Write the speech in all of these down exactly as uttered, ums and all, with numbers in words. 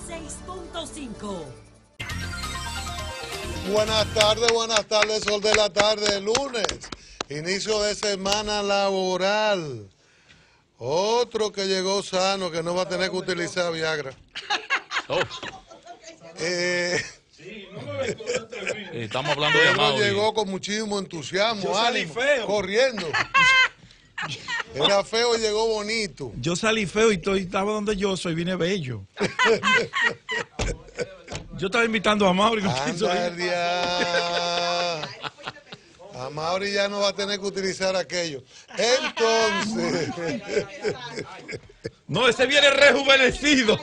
seis punto cinco. Buenas tardes, buenas tardes, sol de la tarde, lunes, inicio de semana laboral. Otro que llegó sano, que no va a tener que utilizar Viagra. Oh. Eh, sí, no me ves Estamos hablando de Pedro llegó con muchísimo entusiasmo, Yo salí ánimo, feo. corriendo. Era feo y llegó bonito. Yo salí feo y estoy, estaba donde yo soy, vine bello. Yo estaba invitando a Mauri. No quiso ir. A Mauri ya no va a tener que utilizar aquello. Entonces. No, ese viene rejuvenecido.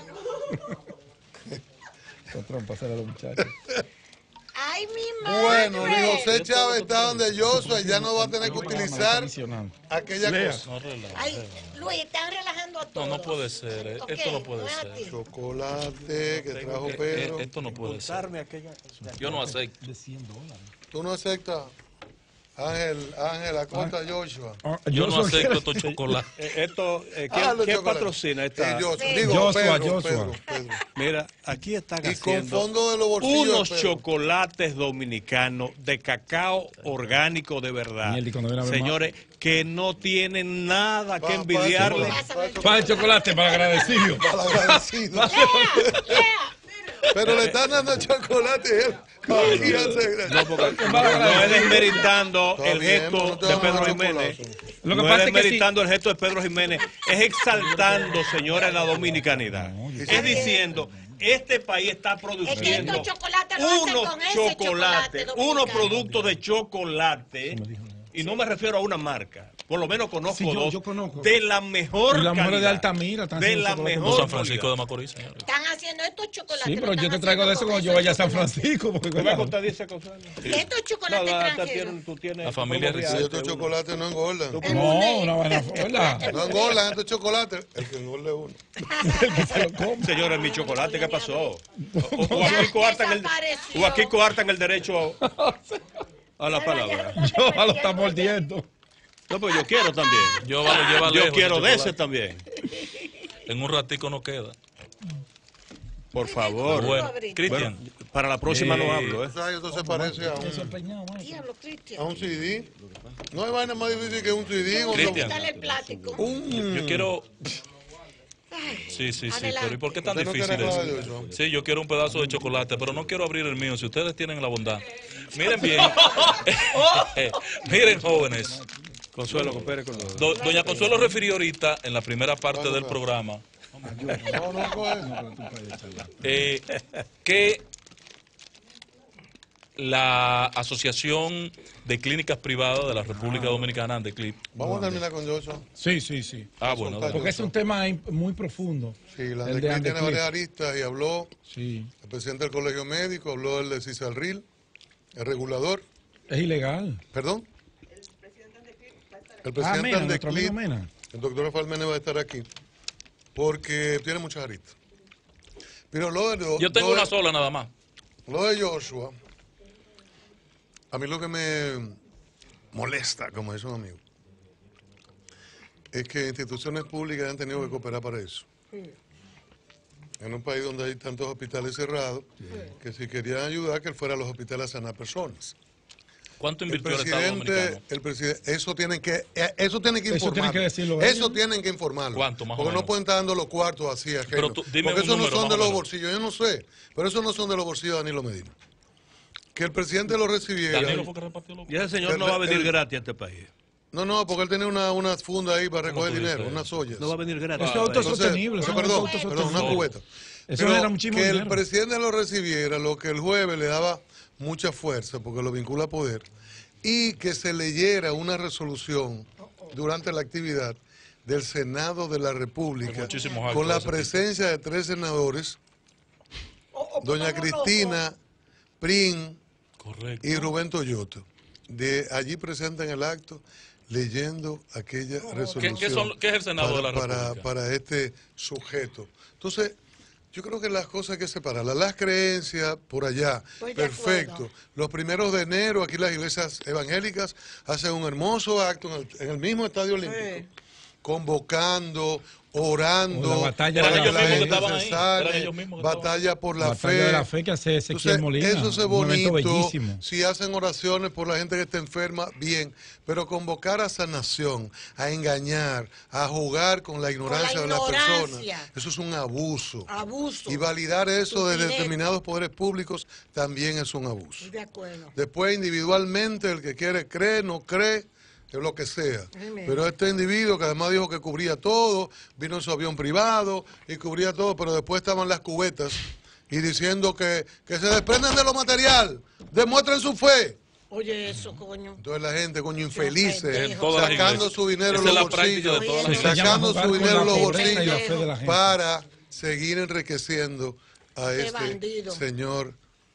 Pasar a los muchachos. Ay, mi madre. Bueno, Luis José Chávez está donde Joshua y ya no va a tener que utilizar aquella Lea. cosa. No relaja. Ay, Luis, están relajando a todos. No, no puede ser. eh. Ok, Esto no puede no es a ser. ti. Chocolate que trajo Eh, Pedro. eh, Esto no puede ser. Yo no acepto. ¿Tú no aceptas? Ángel, Ángel, acosta Joshua. Yo no acepto estos chocolates. Eh, Esto, eh, ¿quién, Ah, los quién chocolates. patrocina esta? Eh, Joshua, Sí. digo, Joshua, Pedro, Joshua. Pedro, Pedro. Mira, aquí están Y con haciendo fondo de los bolsillos de unos Pedro. chocolates dominicanos de cacao orgánico de verdad. Miel, y cuando viene a ver Señores, que no tienen nada que Pa- envidiarle. pa- pa- Para el chocolate, para agradecido. Para agradecido. Lea, lea. Pero le están dando chocolate y él confíase. No, porque no es desmeritando Está el bien, gesto pero no te de vamos a Pedro dar Jiménez. chocolate. Lo que no pasa es es que desmeritando el gesto de Pedro Jiménez, es exaltando, señores, la dominicanidad. Es diciendo, este país está produciendo estos chocolates lo hacen unos con ese chocolates, chocolate dominicano. unos productos de chocolate, y no me refiero a una marca, por lo menos conozco Sí, yo- dos, yo conozco. de la mejor Y las mujeres calidad, de Altamira están de haciendo la chocolate. mejor San Francisco de calidad. Macorís, señores. Están haciendo estos chocolates. Sí, pero lo yo están te traigo de eso haciendo cuando yo con vaya a esos San chocolates. Francisco. Porque ¿Tú me claro, contaste esa cosa? Estos No, chocolates la- extranjeros. tú tienes- La familia tú Y Rizal. estos chocolates no engordan. no, una vaina fuera. No engordan estos chocolates. El que engorda es uno. El que se lo come. Señores, mi chocolate, ¿qué pasó? O, o- o aquí coartan el, o aquí coartan el derecho a la palabra. Yo lo está mordiendo. No, pues yo quiero también. Yo va, lo lleva Yo lejos quiero de ese chocolate. también. En un ratico no queda. Por favor. Bueno, Cristian. Bueno, para la próxima no Eh, hablo, ¿eh? O sea, esto se parece a un, Diablo, a Cristian. un C D. No hay vaina más difícil que un C D. con Cristian. Dale el plástico. Un- Yo quiero. Sí, sí, sí. Adelante. Pero ¿y por qué tan Usted no difícil quiere nada de eso? eso. Sí, yo quiero un pedazo de chocolate, pero no quiero abrir el mío. Si ustedes tienen la bondad. Miren bien. Miren, jóvenes. Consuelo, coopere con los... Do- Doña Consuelo refirió ahorita en la primera parte del programa No, no, coge. eh, que la Asociación de Clínicas Privadas de la República Dominicana, ANDECLIP. Vamos a terminar con Joshua. Sí, sí, sí. Ah, bueno. Porque Porque es un tema im- muy profundo. Sí, la El de ANDECLIP tiene Andeclip. varias aristas y habló Sí. el presidente del Colegio Médico, habló el de Cisarril, el regulador, Es ilegal. perdón. El Ah, presidente Mena, del nuestro amigo ANDECLIP, Mena. el doctor Rafael Mena va a estar aquí, porque tiene muchas aristas. Pero lo de, Yo tengo lo de- una sola nada más. Lo de Joshua, a mí lo que me molesta, como dice un amigo, es que instituciones públicas han tenido que cooperar para eso. En un país donde hay tantos hospitales cerrados, que si querían ayudar, que él fuera a los hospitales a sanar personas. ¿Cuánto El invirtió el Estado presidente, Dominicano? el presidente, eso tienen que, eh, eso tienen que Eso informarlo. tienen que decirlo Eso ellos. tienen que informarlo. ¿Cuánto, más o Porque no menos? pueden estar dando los cuartos así a Pero tú, dime Porque un eso no número, son más de o los menos. bolsillos, yo no sé. Pero eso no son de los bolsillos de Danilo Medina. Que el presidente lo recibiera. Danilo fue que repartió los... Y ese señor no va a venir gratis a este país. No, no, porque él tenía una, una funda ahí para recoger tú dices? dinero, unas ollas. No va a venir gratis. Eso a es este país. autosostenible. Eso Entonces, es perdón, perdón, una autosostenible. cubeta. Eso Pero era muchísimo que el dinero. presidente lo recibiera, lo que el jueves le daba mucha fuerza, porque lo vincula a poder, y que se leyera una resolución durante la actividad del Senado de la República, Muchísimos actos con de la ese tipo. presencia de tres senadores, doña Cristina, Prin Correcto. y Rubén Toyoto, de allí presenta en el acto leyendo aquella resolución. ¿Qué, qué son- qué es el Senado para, de la para- República? para este sujeto. Entonces, yo creo que las cosas hay que separarlas. Las creencias por allá, Estoy de perfecto. acuerdo. Los primeros de enero, aquí las iglesias evangélicas hacen un hermoso acto en el, en el mismo Estadio Olímpico, convocando, orando, O la batalla para de que la la fe. gente Estaban se ahí, eran sane, ellos mismos que estaban batalla por la, Batalla fe. de la fe que hace Ezequiel Entonces, Molina. eso es un evento bonito. bellísimo. Si hacen oraciones por la gente que está enferma, bien. Pero convocar a sanación, a engañar, a jugar con la ignorancia, Con la de las personas, ignorancia. eso es un abuso. Abuso. Y validar eso de Estupidez. determinados poderes públicos también es un abuso. Estoy de acuerdo. Después, individualmente, el que quiere cree, no cree, es lo que sea. Amén. Pero este individuo que además dijo que cubría todo, vino en su avión privado y cubría todo, pero después estaban las cubetas y diciendo que, que se desprenden de lo material, demuestren su fe. Oye, eso, coño. Entonces la gente, coño, infelices, pendejo. Todas las sacando iglesias. su dinero Esa en es los la práctica de bolsillos, todas las Se llama sacando jugar su con dinero la en los pobreza y la bolsillos fe de la gente. para seguir enriqueciendo a Qué este bandido. señor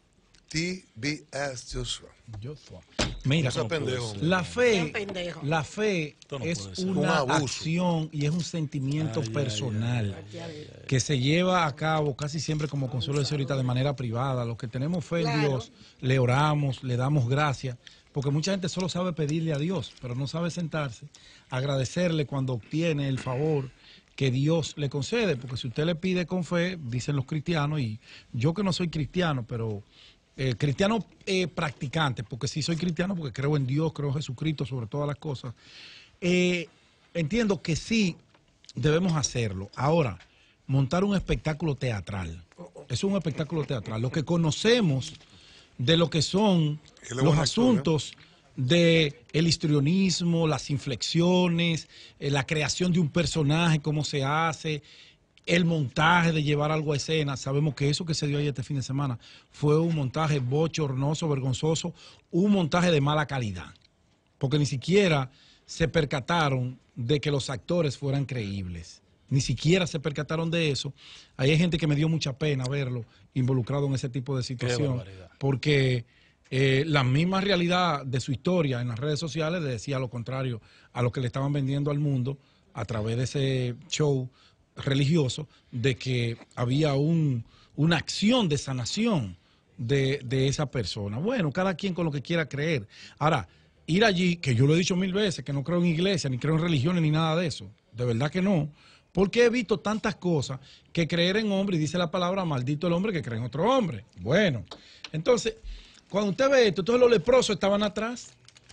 T B S Joshua. Joshua. Mira, No sea pendejo. la fe, Sean pendejos. la fe Esto no es puede ser. una Un abuso. acción y es un sentimiento personal que se lleva a cabo casi siempre, como Consuelo decía ahorita, de manera privada. Los que tenemos fe en Claro. Dios, le oramos, le damos gracias, porque mucha gente solo sabe pedirle a Dios, pero no sabe sentarse, agradecerle cuando obtiene el favor que Dios le concede, porque si usted le pide con fe, dicen los cristianos, y yo que no soy cristiano, pero eh, cristiano eh, practicante, porque sí soy cristiano, porque creo en Dios, creo en Jesucristo sobre todas las cosas, eh, entiendo que sí debemos hacerlo. Ahora, montar un espectáculo teatral, es un espectáculo teatral. Lo que conocemos de lo que son Es la los buena historia. asuntos de el histrionismo, las inflexiones, eh, la creación de un personaje, cómo se hace, el montaje de llevar algo a escena. Sabemos que eso que se dio ahí este fin de semana fue un montaje bochornoso, vergonzoso, un montaje de mala calidad, porque ni siquiera se percataron de que los actores fueran creíbles. Ni siquiera se percataron de eso. Ahí hay gente que me dio mucha pena verlo involucrado en ese tipo de situación, barbaridad. porque eh, la misma realidad de su historia en las redes sociales le decía lo contrario a lo que le estaban vendiendo al mundo a través de ese show religioso, de que había un, una acción de sanación de, de esa persona. Bueno, cada quien con lo que quiera creer. Ahora, ir allí, que yo lo he dicho mil veces, que no creo en iglesia, ni creo en religiones, ni nada de eso. De verdad que no. Porque he visto tantas cosas que creer en hombre, y dice la palabra, maldito el hombre que cree en otro hombre. Bueno, entonces, cuando usted ve esto, entonces los leprosos estaban atrás.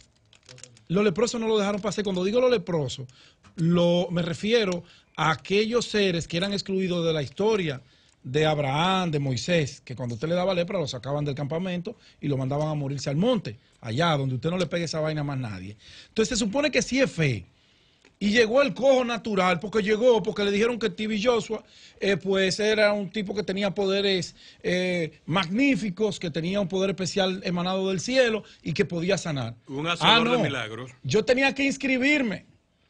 Los leprosos no lo dejaron pasar. Cuando digo los leprosos, lo, me refiero a aquellos seres que eran excluidos de la historia de Abraham, de Moisés, que cuando usted le daba lepra lo sacaban del campamento y lo mandaban a morirse al monte, allá donde usted no le pegue esa vaina a más nadie. Entonces se supone que sí es fe. Y llegó el cojo natural, porque llegó, porque le dijeron que T B Joshua, eh, pues era un tipo que tenía poderes eh, magníficos, que tenía un poder especial emanado del cielo y que podía sanar. Un hacedor Ah, de no. milagros. Yo tenía que inscribirme.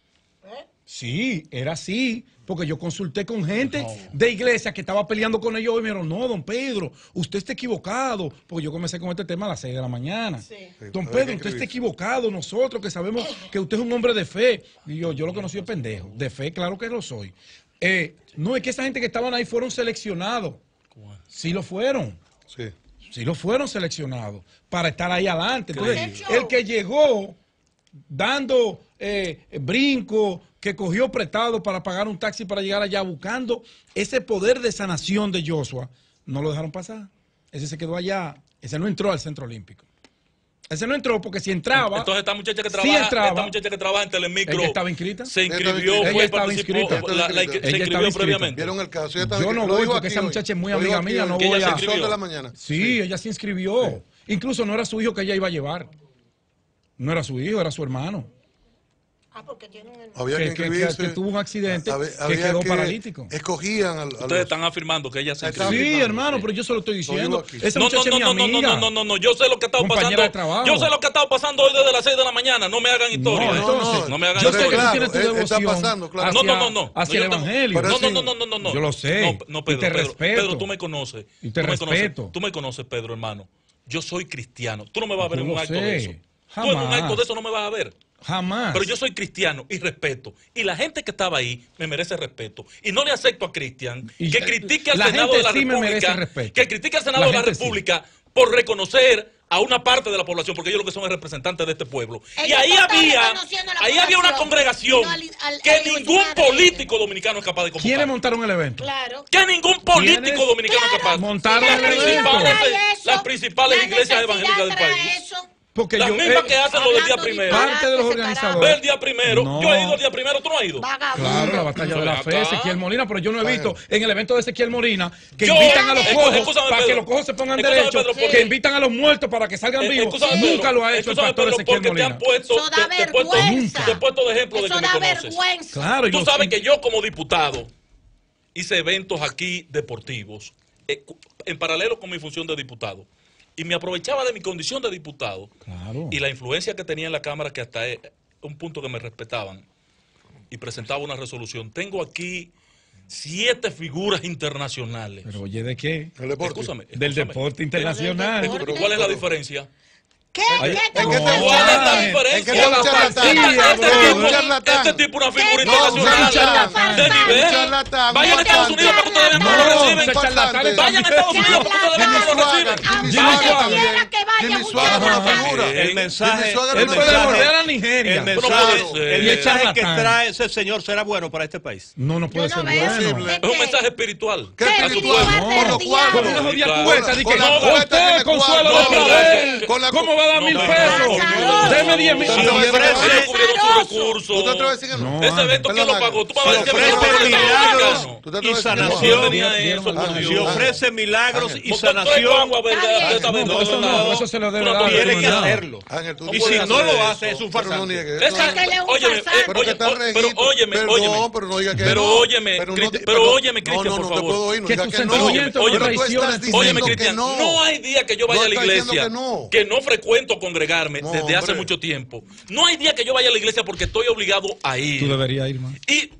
Sí, era así, porque yo consulté con gente de iglesia que estaba peleando con ellos y me dijeron, no, don Pedro, usted está equivocado, porque yo comencé con este tema a las seis de la mañana. Sí. Don había Pedro, que usted está inscribirse. equivocado, nosotros que sabemos que usted es un hombre de fe. Y yo, yo lo conocí de pendejo, de fe, claro que lo soy. Eh, no, es que esa gente que estaban ahí fueron seleccionados. Sí lo fueron. Sí. Sí lo fueron seleccionados para estar ahí adelante. Entonces, Creíble. el que llegó dando eh, brinco, que cogió prestado para pagar un taxi para llegar allá, buscando ese poder de sanación de Joshua, no lo dejaron pasar. Ese se quedó allá. Ese no entró al Centro Olímpico. Ese no entró porque si entraba... Entonces esta muchacha que Sí trabaja, entraba. esta muchacha que trabaja en Telemicro, Ella estaba inscrita. se Ella estaba inscribió, inscrita. fue Ella y estaba participó, inscrita. la- la- se Ella estaba inscribió inscrita. previamente. ¿Vieron el caso? Ella estaba Yo no inscrita. Lo voy dijo porque aquí esa hoy. muchacha es muy Lo dijo amiga aquí mía, hoy. no Que ella voy se a... inscribió. Sol de la mañana. Sí, ella se inscribió. Incluso no era su hijo que ella iba a llevar. No era su hijo, era su hermano. Ah, porque tienen el... Había Que- que que- que- inscribirse. que tuvo un accidente Había- que había quedó paralítico. Escogían al, a Ustedes los- están afirmando que ella se Está inscribió. Sí, firmando, hermano, sí. pero yo se lo estoy Lo diciendo. digo aquí. Esa No, muchacha no, es no, mi no, no, amiga. no, no, no, no, yo sé lo que ha estado Compañera pasando. de trabajo. Yo sé lo que ha estado pasando hoy desde las seis de la mañana. No me hagan historia. No, ¿eh? entonces, no me hagan yo sé que historia. tú tienes tu Claro, eh, está devoción pasando, claro. hacia, No, no, no, no. hacia No, el yo tengo- evangelio. Pero No, sí. no, no, no, no, no, no. Yo lo sé. No, no, Pedro, Y te Pedro, respeto. Pedro, tú me conoces. Y te tú me respeto. conoces. Tú me conoces, Pedro, hermano. Yo soy cristiano. Tú no me vas a ver Yo en un lo acto sé. de eso. Tú en un Jamás. acto de eso no me vas a ver. Jamás. Pero yo soy cristiano y respeto. Y la gente que estaba ahí me merece respeto. Y no le acepto a Cristian Y que ya- critique al la Senado gente de la sí me merece República. respeto. Que critique al Senado La de la gente sí. República por reconocer a una parte de la población, porque ellos lo que son es representantes de este pueblo. Ellos y ahí no están había, reconociendo la ahí había una población, congregación sino al- al- que al ningún Luis Madrid. político dominicano es capaz de ¿Quiénes convocar. montaron el evento? Claro. Que ningún político ¿Quiénes? dominicano es Claro. capaz. Montaron las el evento. principales, Trae eso, las principales la iglesias necesidad evangélicas del trae país. eso. Porque Las yo, mismas eh, que hacen lo del día hablando primero. parte de los disparate, organizadores. Ve el día primero. No. Yo he ido el día primero, tú no has ido. Vagabundo. Claro, la batalla de la fe, Acá. Ezequiel Molina, pero yo no he visto en el evento de Ezequiel Molina que Yo- invitan a los Escú- cojos escúchame, para Pedro. que los cojos se pongan Escúchame, derechos, Pedro, porque- que invitan a los muertos para que salgan Eh, vivos. escúchame, Nunca Pedro, lo ha hecho el escúchame, pastor Pedro, Ezequiel porque te Molina. han puesto, Eso da te, te he puesto- vergüenza. te he puesto de ejemplo de Eso que me da conoces. vergüenza. Claro, Tú yo sabes sí. que yo como diputado hice eventos aquí deportivos eh, cu- en paralelo con mi función de diputado. Y me aprovechaba de mi condición de diputado Claro. y la influencia que tenía en la Cámara, que hasta es un punto que me respetaban, y presentaba una resolución. Tengo aquí siete figuras internacionales. Pero oye, ¿de qué? El deporte. Escúchame, Del escúchame. deporte internacional. Del Pero ¿cuál es la diferencia? ¿Qué? Ay, ¿Qué ¿en te qué gusta? te- ¿Cuál es la Charlatán. diferencia? ¿En qué te un charlatán? Fantasía, Este bro. tipo- Un charlatán. Este tipo es una figura ¿Qué? internacional. un charlatán. De nivel. Un charlatán, Vayan a un Estados farsante. Unidos para que ustedes vean cómo No, lo ese reciben. charlatán es Vayan a Estados Unidos para que ustedes vean cómo lo Jimmy reciben. Swaggart, Jimmy Aunque Swaggart. quiera que vaya Jimmy un Swaggart es una charlatán. figura. El mensaje, Jimmy Swaggart el es una Él puede figura. volver a Nigeria. el Pero no mensaje, puede ser. el Y es mensaje que charlatán. trae ese señor será bueno para este país. No, no puede Yo ser no veo bueno. Posible. Es un mensaje espiritual. ¿Qué ¿Qué? espiritual? Ni Con los del cuartos. Con una diablo. jodida Claro. cuesta, di que Con la cuesta usted, tiene Consuelo cuarto. de No, Clavel, con la- ¿cómo va a dar No, mil no, pesos? no, no. Deme diez mil. Si Ellos ofrece- cubrieron sus recursos. ¿Tú te atreves a decir que no? No. Ese evento, ¿quién lo Perdón, pagó? Tú me Si vas a decir que ofrece me lo milagros ¿Tú te y atreves a decir que no? sanación, tenía eso, por Ángel, si Dios. ofrece milagros y Porque tú eres sanación, guagua, ¿verdad? Está bien. De esta No, vez, pero eso no, no, eso se lo debe Tú no dar. puedes tiene que hacer nada. hacerlo. Ángel, tú no Y puedes si no hacer lo eso. hace, es un Pero no farsante. niegues Es eso. que- que él es un óyeme, farsante. eh, Pero que oye, está o- pero reguito. óyeme, Perdón, óyeme. pero no diga que Pero no. óyeme, Pero, no, Cristi- te- pero óyeme, Cristian, no, no, por no te favor. puedo ir, no Que digas tu que no. sentimiento no Pero tú traiciona estás tu diciendo Óyeme, que Cristian, no. no hay día que yo vaya No a la está diciendo iglesia que no. que no frecuento congregarme No, desde hace hombre. mucho tiempo. No hay día que yo vaya a la iglesia porque estoy obligado a Tú ir. deberías ir, man. Y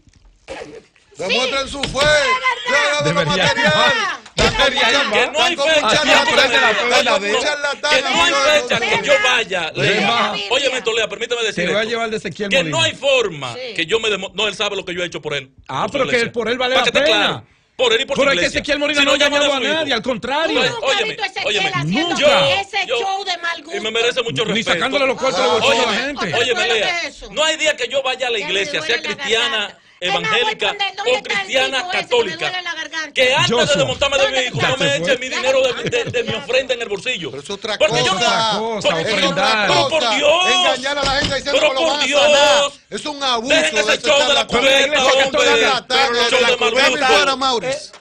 Demuestren su fe. Ya, de lo Debería material. ir. Están como Debería un ir. que no hay Están como un fecha, charlatán. que aprende la fe Están como un verdadera. charlatán, que no hay amigo de fecha que nosotros. yo vaya. Lea Lea. la Biblia. Óyeme, Tolea, permíteme decir Te voy a esto. llevar de Ezequiel Que Molina. no hay forma Sí. que yo me demo... No, él sabe lo que yo he hecho por él. Ah, por su pero que iglesia. por él vale Para la que esté pena. claro. Por él y por Pero su es que iglesia. Ezequiel Molina Si no ha llama engañado a a su hijo. nadie, al contrario. Oye, Nunca he óyeme, visto a Ezequiel óyeme. haciendo Nunca. ese Yo- show de mal gusto. Y me merece mucho Ni respeto. sacándole los cuartos de los Ah, bolsillos a la Óyeme, gente. Oye, óyeme, ¿qué Lea, es eso? no hay día que yo vaya a la Ya me iglesia, duele sea la cristiana, garganta. Es más, voy evangélica a poner- ¿dónde o está el cristiana tipo ese? Me católica, duele la garganta. que antes de Joshua. desmontarme de mi ¿Dónde vehículo está? no me Ya se eche fue. mi dinero de, de- de mi ofrenda en el bolsillo. Pero es otra Porque cosa. yo no- Otra cosa, porque- Es ofrendar. otra Pero por cosa. Dios. Engañar a la gente diciendo Pero que lo por van a Dios. sanar. Es un abuso Dejen de ese ese show de la charlatán. cubeta, iglesia hombre. católica. Charlatán, Pero de show la de mal cubeta gusto. fuera, Maurice.